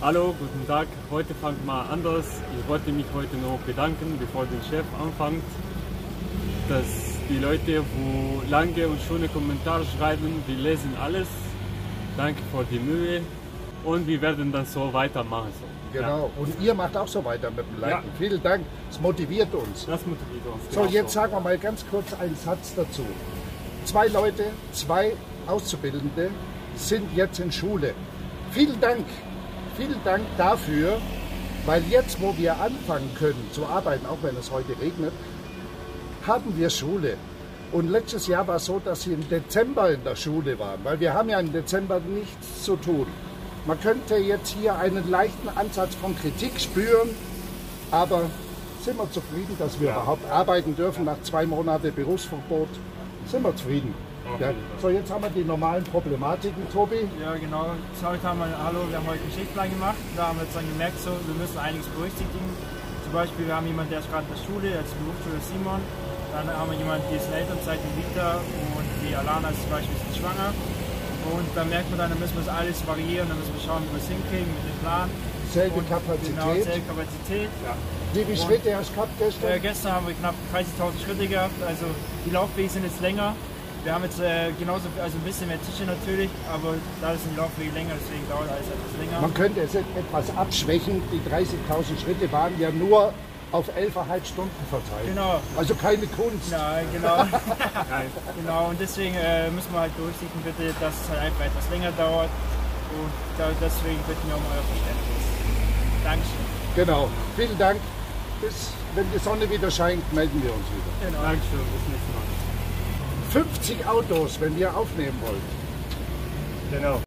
Hallo, guten Tag. Heute fangt mal anders. Ich wollte mich heute noch bedanken, bevor der Chef anfängt, dass die Leute, wo lange und schöne Kommentare schreiben, die lesen alles. Danke für die Mühe und wir werden dann so weitermachen. So. Genau, ja. Und ihr macht auch so weiter mit dem Liken. Ja. Vielen Dank, es motiviert uns. Das motiviert uns. So, jetzt sagen wir mal ganz kurz einen Satz dazu. 2 Leute, 2 Auszubildende sind jetzt in Schule. Vielen Dank dafür, weil jetzt, wo wir anfangen können zu arbeiten, auch wenn es heute regnet, haben wir Schule. Und letztes Jahr war es so, dass sie im Dezember in der Schule waren, weil wir haben ja im Dezember nichts zu tun. Man könnte jetzt hier einen leichten Ansatz von Kritik spüren, aber sind wir zufrieden, dass wir überhaupt arbeiten dürfen nach 2 Monaten Berufsverbot? Sind wir zufrieden. Ja. So, jetzt haben wir die normalen Problematiken, Tobi. Ja, genau. Heute haben wir heute einen Schichtplan gemacht. Da haben wir jetzt dann gemerkt, so, wir müssen einiges berücksichtigen. Zum Beispiel, wir haben jemanden, der ist gerade in der Schule, der ist in der Berufsschule Simon. Dann haben wir jemanden, die ist in Elternzeit, die Vita, und die Alana ist zum Beispiel schwanger. Und dann merkt man dann müssen wir das alles variieren, dann müssen wir schauen, wie wir es hinkriegen mit dem Plan. Selbe Kapazität. Genau, selbe Kapazität. Ja. Wie viele Schritte hast du gehabt gestern? Gestern haben wir knapp 30.000 Schritte gehabt, also die Laufwege sind jetzt länger. Wir haben jetzt genauso, also ein bisschen mehr Tische natürlich, aber da sind die Laufwege länger, deswegen dauert alles etwas länger. Man könnte es etwas abschwächen, die 30.000 Schritte waren ja nur auf 11,5 Stunden verteilt. Genau. Also keine Kunst. Nein, genau. Genau, und deswegen müssen wir halt berücksichtigen, bitte, dass es halt einfach etwas länger dauert. Und deswegen bitten wir um euer Verständnis. Dankeschön. Genau. Vielen Dank. Bis, wenn die Sonne wieder scheint, melden wir uns wieder. Genau. Dankeschön. Bis nächstes Mal. 50 Autos, wenn ihr aufnehmen wollt. Genau.